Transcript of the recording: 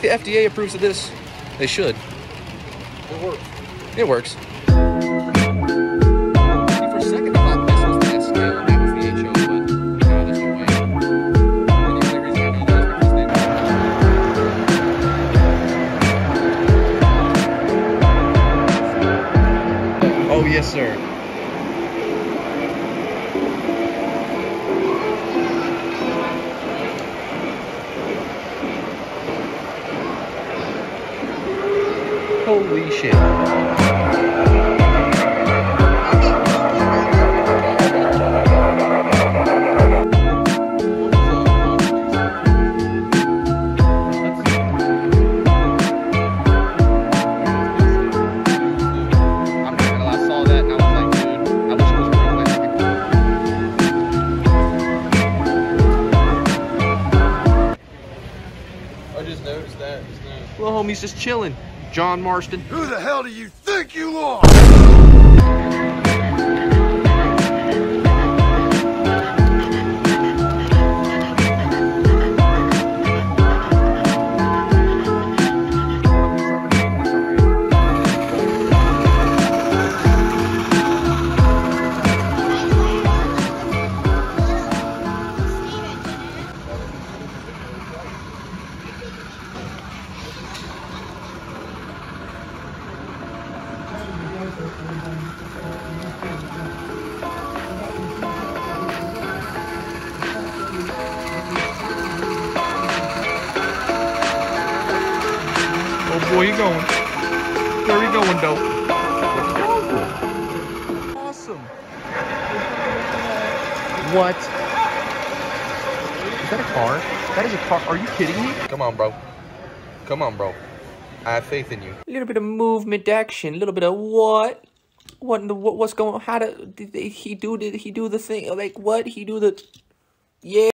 the FDA approves of this. They should. It works. It works. For a second, I thought this was the S scale and that was the HO, but no, there's no way. And the only reason I know that is because they... Oh, yes, sir. Holy shit. I just noticed that just now. Little homie's just chilling. John Marston. Who the hell do you think you are? Oh boy, he going. Where he going, though? Awesome. What? Is that a car? That is a car. Are you kidding me? Come on, bro. Come on, bro. I have faith in you. A little bit of movement action. A little bit of what? What in the what's going on? How did he do the thing? Like what? He do the yeah.